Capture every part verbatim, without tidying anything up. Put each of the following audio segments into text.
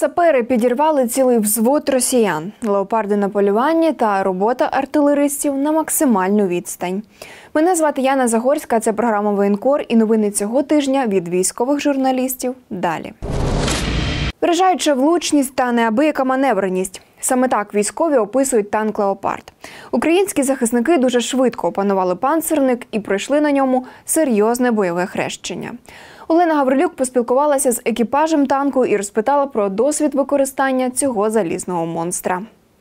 Сапери підірвали цілий взвод росіян, леопарди на полюванні та робота артилеристів на максимальну відстань. Мене звати Яна Загорська, це програма «Воєнкор» і новини цього тижня від військових журналістів. Далі. Вражаюча влучність та неабияка маневреність. Саме так військові описують танк «Леопард». Українські захисники дуже швидко опанували панцирник і пройшли на ньому серйозне бойове хрещення. Олена Гаврилюк поспілкувалася з екіпажем танку і розпитала про досвід використання цього залізного монстра.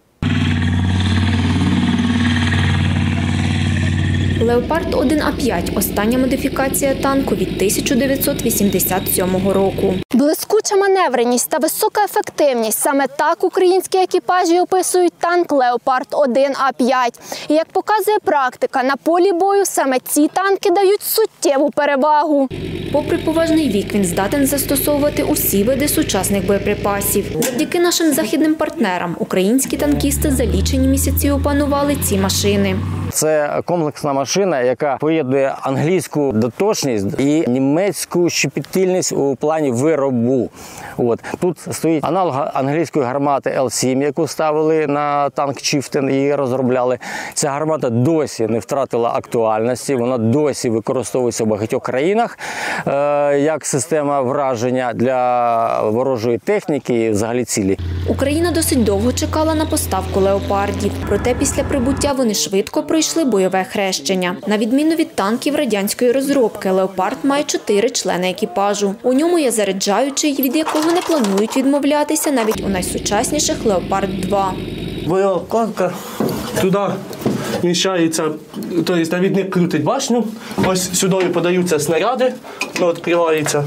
Леопард один А п'ять – остання модифікація танку від тисяча дев'ятсот вісімдесят сьомого року. Блискуча маневреність та висока ефективність – саме так українські екіпажі описують танк «Леопард один А п'ять». І як показує практика, на полі бою саме ці танки дають суттєву перевагу. Попри поважний вік, він здатен застосовувати усі види сучасних боєприпасів. Завдяки нашим західним партнерам українські танкісти за лічені місяці опанували ці машини. Це комплексна машина, яка поєднує англійську доточність і німецьку щепетильність у плані виробу. От. Тут стоїть аналог англійської гармати Л сім, яку ставили на танк Чіфтен і розробляли. Ця гармата досі не втратила актуальності, вона досі використовується в багатьох країнах е, як система враження для ворожої техніки і взагалі цілі. Україна досить довго чекала на поставку «Леопардів», проте після прибуття вони швидко пройшли бойове хрещення. На відміну від танків радянської розробки, «Леопард» має чотири члени екіпажу. У ньому є заряджаючий, від якого не планують відмовлятися навіть у найсучасніших «Леопард два». Бойова вкладка, туди вміщається, тобто навідник крутить башню, ось сюди подаються снаряди, воно відкривається.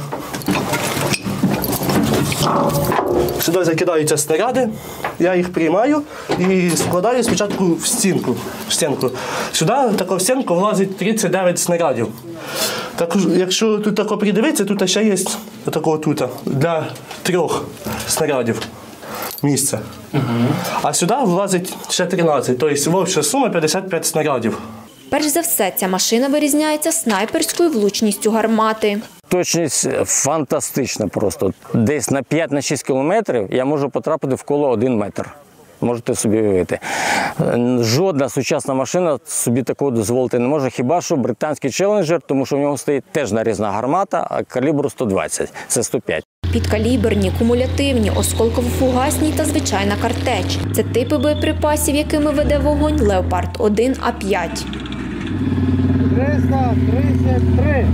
Сюди закидаються снаряди, я їх приймаю і складаю спочатку в стінку. В стінку. Сюди таку в стінку влазить тридцять дев'ять снарядів. Так, якщо тут тако придивитися, тут ще є такого тут, для трьох снарядів місце. Угу. А сюди влазить ще тринадцять, тобто в обща сума п'ятдесят п'ять снарядів. Перш за все, ця машина вирізняється снайперською влучністю гармати. Точність фантастична просто. Десь на п'ять шість кілометрів я можу потрапити в коло один метр. Можете собі уявити. Жодна сучасна машина собі такого дозволити не може, хіба що британський челенджер, тому що в нього стоїть теж нарізна гармата, а калібру сто двадцять, це сто п'ять. Підкаліберні, кумулятивні, осколково-фугасні та звичайна картеч – це типи боєприпасів, якими веде вогонь «Леопард один А п'ять». триста тридцять три.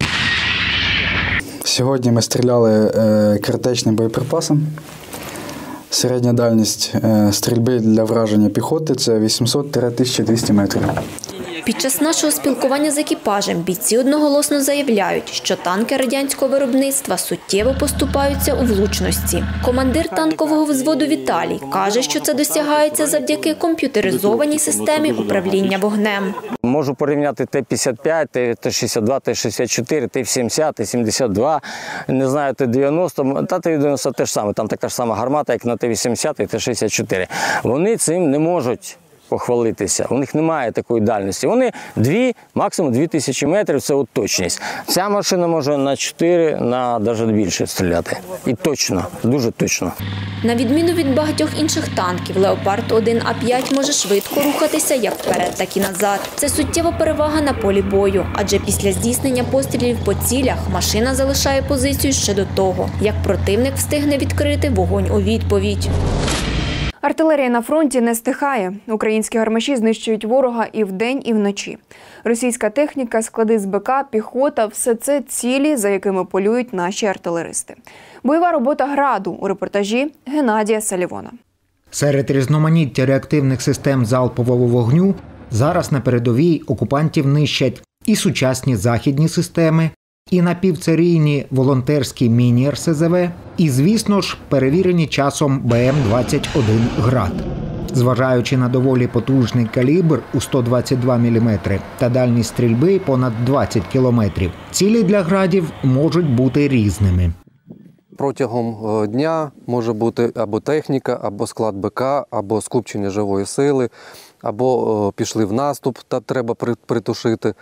Сьогодні ми стріляли е, картечним боєприпасом. Середня дальність е, стрільби для враження піхоти – це вісімсот - тисяча двісті метрів. Під час нашого спілкування з екіпажем бійці одноголосно заявляють, що танки радянського виробництва суттєво поступаються у влучності. Командир танкового взводу Віталій каже, що це досягається завдяки комп'ютеризованій системі управління вогнем. Можу порівняти Т п'ятдесят п'ять, Т шістдесят два, Т шістдесят чотири, Т сімдесят, Т сімдесят два, не знаю, Т дев'яносто, та Т дев'яносто теж саме, там така ж сама гармата, як на Т вісімдесят і Т шістдесят чотири. Вони цим не можуть похвалитися. У них немає такої дальності. Вони дві, максимум дві тисячі метрів – це от точність. Ця машина може на чотири, на навіть більше стріляти. І точно, дуже точно. На відміну від багатьох інших танків, «Леопард один А п'ять» може швидко рухатися як вперед, так і назад. Це суттєва перевага на полі бою, адже після здійснення пострілів по цілях машина залишає позицію ще до того, як противник встигне відкрити вогонь у відповідь. Артилерія на фронті не стихає. Українські гармаші знищують ворога і вдень, і вночі. Російська техніка, склади з БК, піхота – все це цілі, за якими полюють наші артилеристи. Бойова робота «Граду» у репортажі Геннадія Салівона. Серед різноманіття реактивних систем залпового вогню зараз на передовій окупантів нищать і сучасні західні системи, і напівцарійні волонтерські міні-Р С З В, і, звісно ж, перевірені часом Б М двадцять один «Град». Зважаючи на доволі потужний калібр у сто двадцять два міліметри та дальність стрільби понад двадцять кілометрів, цілі для «Градів» можуть бути різними. Протягом дня може бути або техніка, або склад БК, або скупчення живої сили, або пішли в наступ та треба притушити,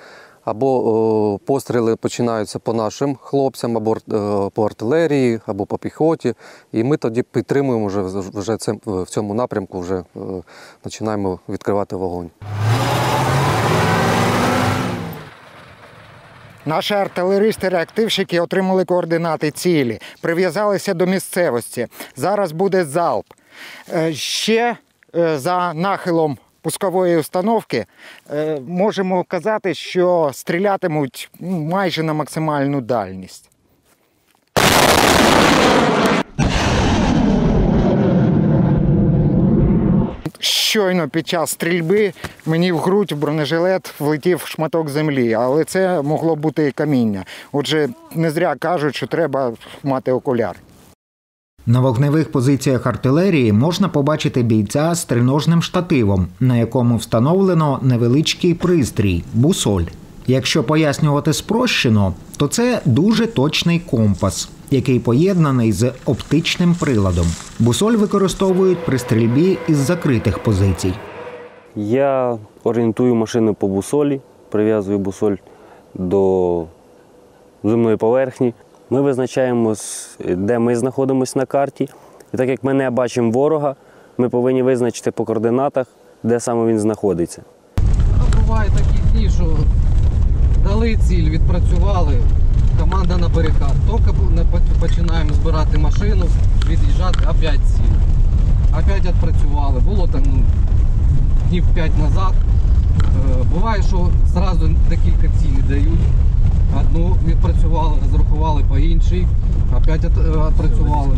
або о, постріли починаються по нашим хлопцям, або о, по артилерії, або по піхоті. І ми тоді підтримуємо вже, вже це, в цьому напрямку, вже о, починаємо відкривати вогонь. Наші артилеристи-реактивщики отримали координати цілі, прив'язалися до місцевості. Зараз буде залп. Ще за нахилом пускової установки можемо казати, що стрілятимуть майже на максимальну дальність. Щойно під час стрільби мені в грудь, в бронежилет влетів шматок землі, але це могло бути і каміння. Отже, не зря кажуть, що треба мати окуляр. На вогневих позиціях артилерії можна побачити бійця з триножним штативом, на якому встановлено невеличкий пристрій – бусоль. Якщо пояснювати спрощено, то це дуже точний компас, який поєднаний з оптичним приладом. Бусоль використовують при стрільбі із закритих позицій. Я орієнтую машину по бусолі, прив'язую бусоль до земної поверхні. Ми визначаємо, де ми знаходимося на карті. І так як ми не бачимо ворога, ми повинні визначити по координатах, де саме він знаходиться. А буває такі дні, що дали ціль, відпрацювали, команда на перекат. Тільки починаємо збирати машину, від'їжджати, опять ціль. Опять відпрацювали. Було там ну, днів п'ять назад. Буває, що одразу декілька цілей дають. Одну відпрацювали, розрахували по іншій, опять відпрацювали.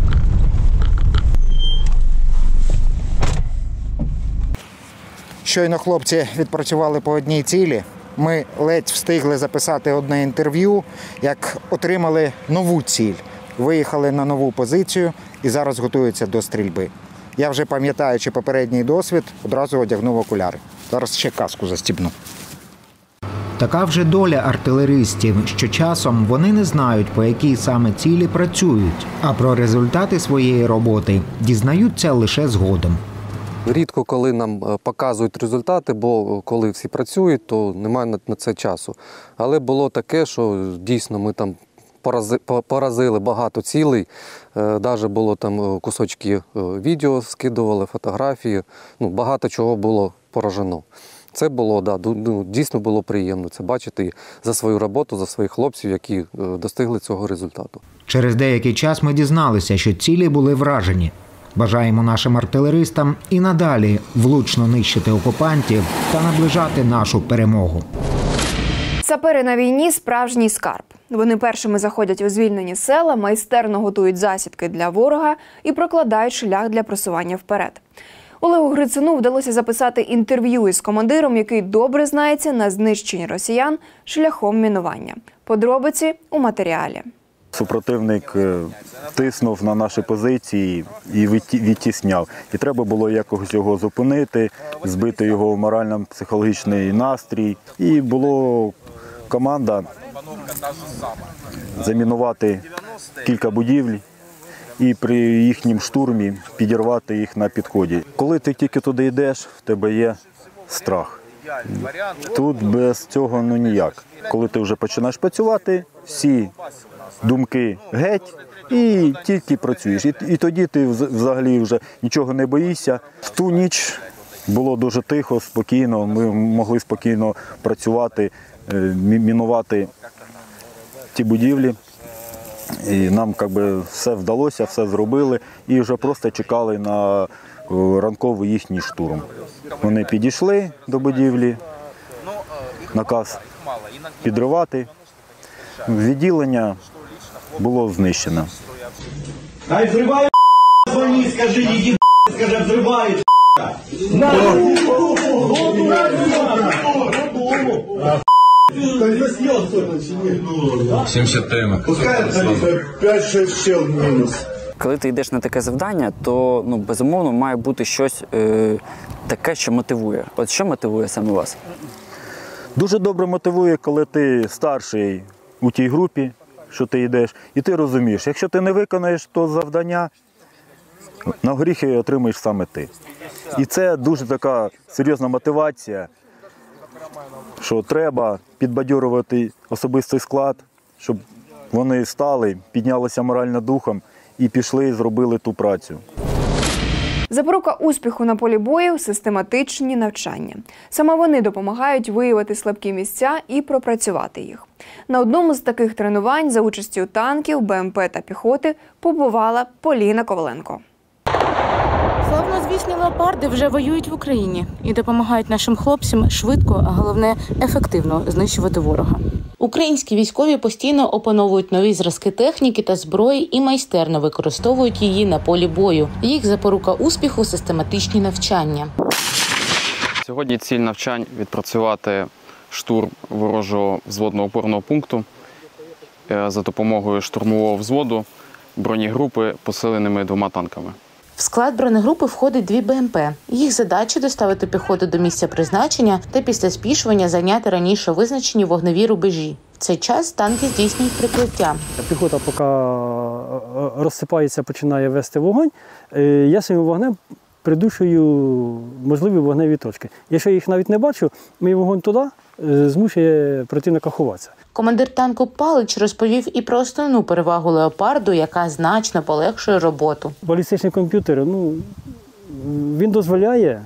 Щойно хлопці відпрацювали по одній цілі. Ми ледь встигли записати одне інтерв'ю, як отримали нову ціль. Виїхали на нову позицію і зараз готуються до стрільби. Я вже, пам'ятаючи попередній досвід, одразу одягнув окуляри. Зараз ще каску застібну. Така вже доля артилеристів, що часом вони не знають, по якій саме цілі працюють, а про результати своєї роботи дізнаються лише згодом. Рідко, коли нам показують результати, бо коли всі працюють, то немає на це часу. Але було таке, що дійсно ми там поразили багато цілей. Навіть було там кусочки відео, скидували, фотографії. Ну, багато чого було поражено. Це було, да, дійсно було приємно це бачити за свою роботу, за своїх хлопців, які достигли цього результату. Через деякий час ми дізналися, що цілі були вражені. Бажаємо нашим артилеристам і надалі влучно нищити окупантів та наближати нашу перемогу. Сапери на війні – справжній скарб. Вони першими заходять у звільнені села, майстерно готують засідки для ворога і прокладають шлях для просування вперед. Олегу Грицину вдалося записати інтерв'ю із командиром, який добре знається на знищенні росіян шляхом мінування. Подробиці у матеріалі. Супротивник тиснув на наші позиції і відтісняв. І треба було якось його зупинити, збити його в морально-психологічний настрій. І була команда замінувати кілька будівель і при їхнім штурмі підірвати їх на підході. Коли ти тільки туди йдеш, в тебе є страх. Тут без цього ну ніяк. Коли ти вже починаєш працювати, всі думки геть і тільки працюєш. І, і тоді ти взагалі вже нічого не боїшся. В ту ніч було дуже тихо, спокійно, ми могли спокійно працювати, мінувати ті будівлі. І нам якби, все вдалося, все зробили і вже просто чекали на ранковий їхній штурм. Вони підійшли до будівлі, наказ підривати. Відділення було знищено. Хай взривають, звони, скажи, іди, скажи, взривають. сімдесят тема. Пускай п'ять-шість щел мінус. Коли ти йдеш на таке завдання, то ну, безумовно має бути щось е, таке, що мотивує. От що мотивує саме вас? Дуже добре мотивує, коли ти старший у тій групі, що ти йдеш, і ти розумієш, якщо ти не виконаєш то завдання, на горіхи отримаєш саме ти. І це дуже така серйозна мотивація що треба підбадьорювати особистий склад, щоб вони стали, піднялися морально духом і пішли і зробили ту працю. Запорука успіху на полі бою – систематичні навчання. Саме вони допомагають виявити слабкі місця і пропрацювати їх. На одному з таких тренувань за участю танків, БМП та піхоти побувала Поліна Коваленко. Славнозвісні леопарди вже воюють в Україні і допомагають нашим хлопцям швидко, а головне – ефективно знищувати ворога. Українські військові постійно опановують нові зразки техніки та зброї і майстерно використовують її на полі бою. Їх запорука успіху – систематичні навчання. Сьогодні ціль навчань – відпрацювати штурм ворожого взводного опорного пункту за допомогою штурмового взводу бронегрупи посиленими двома танками. В склад бронегрупи входить дві БМП. Їх задача – доставити піхоту до місця призначення та після спішування зайняти раніше визначені вогневі рубежі. В цей час танки здійснюють прикриття. Піхота поки розсипається, починає вести вогонь, я своїм вогнем придушую можливі вогневі точки. Якщо я їх навіть не бачу, мій вогонь туди змушує противника ховатися. Командир танку Палич розповів і про основну перевагу леопарду, яка значно полегшує роботу. Балістичний комп'ютер, ну, він дозволяє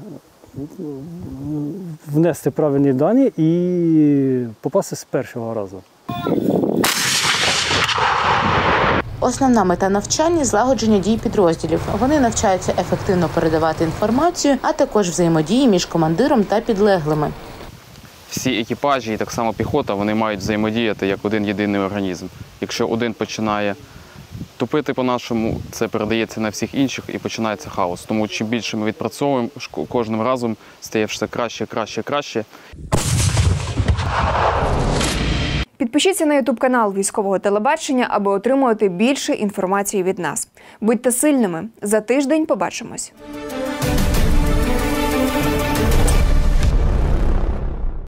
внести правильні дані і попасти з першого разу. Основна мета навчання – злагодження дій підрозділів. Вони навчаються ефективно передавати інформацію, а також взаємодії між командиром та підлеглими. Всі екіпажі і так само піхота, вони мають взаємодіяти як один єдиний організм. Якщо один починає тупити по-нашому, це передається на всіх інших і починається хаос. Тому чим більше ми відпрацьовуємо, кожним разом стає все краще, краще, краще. Підпишіться на ютуб-канал Військового телебачення, аби отримувати більше інформації від нас. Будьте сильними. За тиждень побачимось.